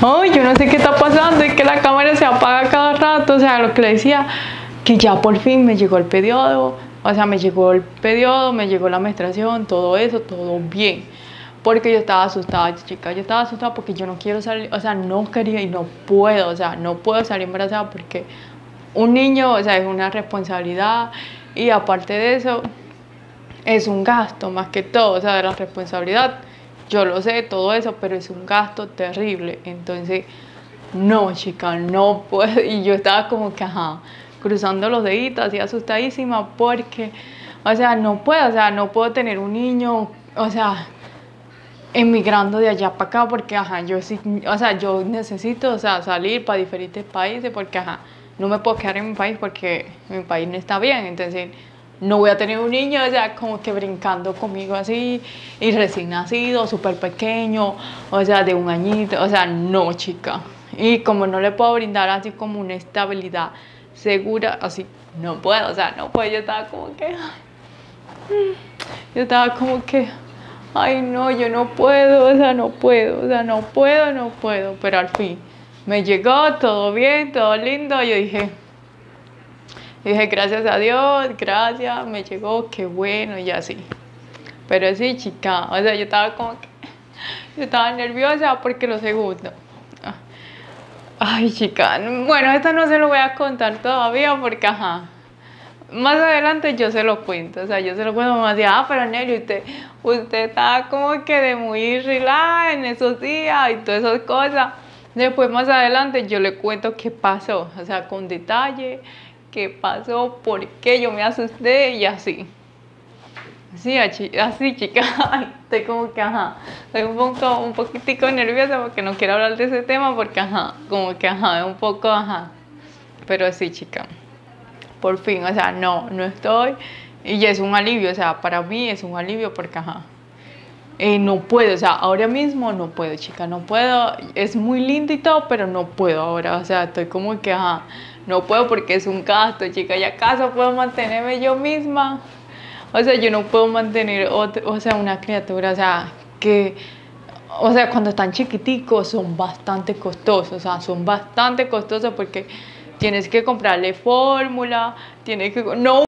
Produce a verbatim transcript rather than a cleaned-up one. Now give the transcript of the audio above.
ay, yo no sé qué está pasando, es que la cámara se apaga cada rato, o sea, lo que le decía, que ya por fin me llegó el periodo, o sea, me llegó el periodo, me llegó la menstruación, todo eso, todo bien. Porque yo estaba asustada, chicas, yo estaba asustada porque yo no quiero salir, o sea, no quería y no puedo, o sea, no puedo salir embarazada porque un niño, o sea, es una responsabilidad y aparte de eso, es un gasto más que todo, o sea, de la responsabilidad, yo lo sé, todo eso, pero es un gasto terrible, entonces, no, chica, no puedo, y yo estaba como que, ajá, cruzando los deditos, así asustadísima, porque, o sea, no puedo, o sea, no puedo tener un niño, o sea, emigrando de allá para acá, porque, ajá, yo sí, o sea, yo necesito, o sea, salir para diferentes países, porque, ajá, no me puedo quedar en mi país porque mi país no está bien, entonces no voy a tener un niño, o sea, como que brincando conmigo así, y recién nacido, súper pequeño, o sea, de un añito, o sea, no, chica. Y como no le puedo brindar así como una estabilidad segura, así, no puedo, o sea, no puedo, yo estaba como que, yo estaba como que, ay, no, yo no puedo, o sea, no puedo, o sea, no puedo, no puedo, pero al fin me llegó, todo bien, todo lindo, yo dije, dije, gracias a Dios, gracias, me llegó, qué bueno, y así. Pero sí, chica, o sea, yo estaba como que, yo estaba nerviosa porque lo segundo. Ay, chica, bueno, esto no se lo voy a contar todavía porque, ajá, más adelante yo se lo cuento, o sea, yo se lo cuento, me decía, ah, pero Nelly, usted, usted está como que de muy relax en esos días y todas esas cosas. Después, más adelante, yo le cuento qué pasó, o sea, con detalle, qué pasó, por qué yo me asusté y así. Sí, así, chica, ay, estoy como que, ajá, estoy un poco, un poquitico nerviosa porque no quiero hablar de ese tema porque, ajá, como que, ajá, es un poco, ajá, pero sí, chica, por fin, o sea, no, no estoy, y es un alivio, o sea, para mí es un alivio porque, ajá, eh, no puedo, o sea, ahora mismo no puedo, chica, no puedo, es muy lindo y todo, pero no puedo ahora, o sea, estoy como que, ajá, no puedo porque es un gasto, chica, ¿y acaso puedo mantenerme yo misma? O sea, yo no puedo mantener, otro, o sea, una criatura, o sea, que, o sea, cuando están chiquiticos son bastante costosos, o sea, son bastante costosos porque tienes que comprarle fórmula, tienes que, no